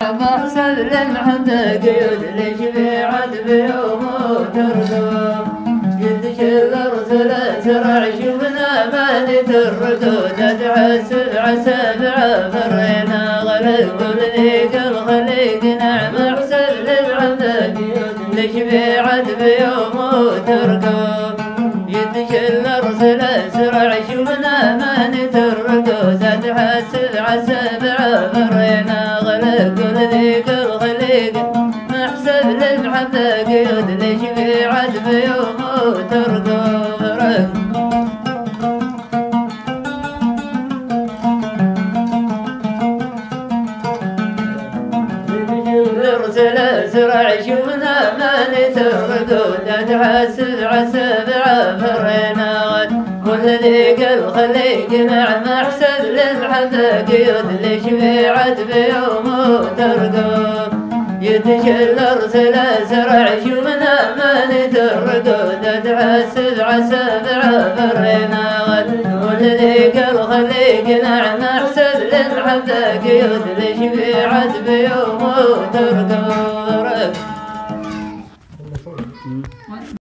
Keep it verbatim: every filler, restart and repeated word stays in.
بحسب لمحة قيود لشفيعة بيوم وترقب جد شل ارسل اسرع شفنا مالت الركود اتحسب عسب عبرنا غلق كل ذيك الخليق نعم احسب لمحة قيود لشفيعة بيوم وترقب جد شل ارسل اسرع شفنا مالت الركود اتحسب عسب عبرنا غلق كل ذيك الخليق محسب للمحبة قيود لشفيعة بيوم وترقب ارسل اسرع شفنا مالت الركود اتحسب عسب عبرنا كل ذيك الخليق نعم احسب للمحبة قيود لشفيعة بيوم وترقب يتشل ارسل اسرع شفنا مالت الركود اتحسب عسب عبرنا كل ذيك الخليق نعم احسب للمحبة قيود لشفيعة بيوم وترقب